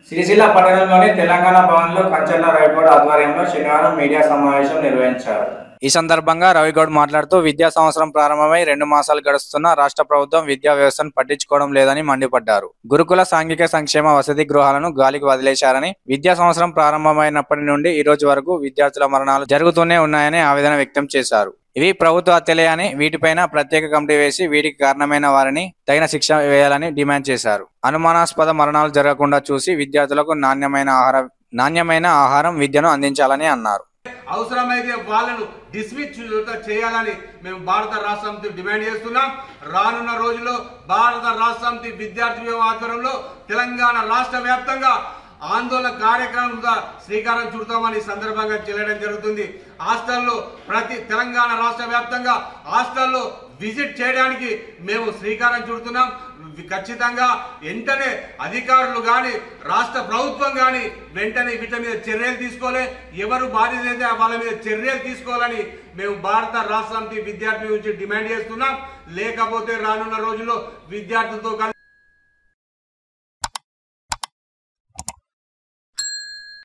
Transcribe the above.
సిరిసిల్ల పట్టణంలోని తెలంగాణ భవన్లో కంచర్ల రవిగౌడ్ ఆధ్వర్యంలో శనివారం మీడియా సమావేశం నిర్వహించారు. ఈ సందర్భంగా రవిగౌడ్ మాట్లాడుతూ విద్యా సంవత్సరం ప్రారంభమై 2 మాసాలు గడుస్తున్న రాష్ట్ర ప్రభుత్వం విద్యా వ్యవస్థను పట్టించుకోవడం లేదని మండిపడ్డారు. గురుకుల సాంఘిక సంక్షేమ వసతి గృహాలను గాలికి వదిలేశారని, విద్యా సంవత్సరం ప్రారంభమైనప్పటి నుండి ఈ రోజు వరకు విద్యార్థుల మరణాలు జరుగుతూనే ఉన్నాయని ఆవేదన వ్యక్తం చేశారు. ఇవి ప్రభుత్వ హత్యలే అని, వీటిపైన ప్రత్యేక కమిటీ వేసి వీటికి కారణమైన వారిని తగిన శిక్ష వేయాలని డిమాండ్ చేశారు. అనుమానాస్పద మరణాలు జరగకుండా చూసి విద్యార్థులకు నాణ్యమైన ఆహారం విద్యను అందించాలని అన్నారు. అవసరమైతే వాళ్ళను డిస్మిస్ చేయాలని మేము భారత రాష్ట్ర సమితి డిమాండ్ చేస్తున్నాం. రానున్న రోజుల్లో భారత రాష్ట్ర సమితి విద్యార్థి ఆధ్వర్యంలో తెలంగాణ రాష్ట్ర వ్యాప్తంగా ఆందోళన కార్యక్రమంగా శ్రీకారం చుడతామని సందర్భంగా తెలియడం జరుగుతుంది. హాస్టల్లో తెలంగాణ రాష్ట్ర వ్యాప్తంగా హాస్టల్లో విజిట్ చేయడానికి మేము శ్రీకారం చుడుతున్నాం. ఖచ్చితంగా వెంటనే అధికారులు కానీ రాష్ట్ర ప్రభుత్వం కానీ వెంటనే వీటి మీద చర్యలు తీసుకోవాలి. ఎవరు బాధ్యత అయితే వాళ్ళ మీద చర్యలు తీసుకోవాలని మేము భారత రాష్ట్ర సమితి విద్యార్థి నుంచి డిమాండ్ చేస్తున్నాం. లేకపోతే రానున్న రోజుల్లో విద్యార్థులతో